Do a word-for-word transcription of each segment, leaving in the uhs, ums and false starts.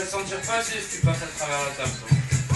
le sentir pas si tu passes à travers la table. Toi.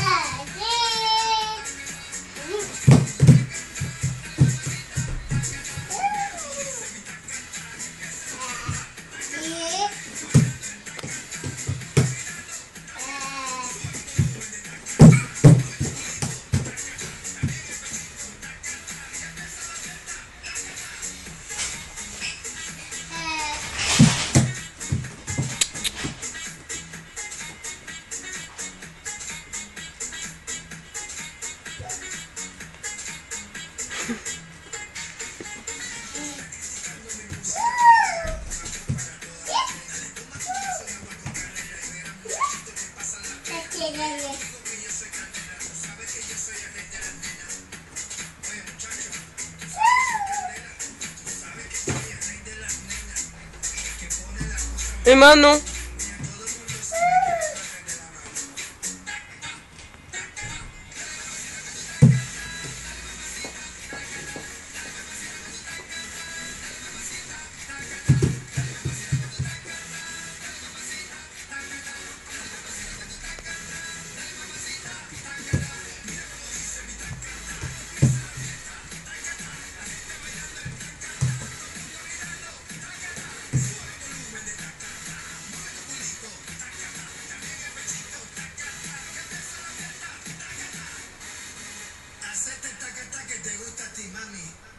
Emma, non. Hacete taca taca que te gusta a ti, mami.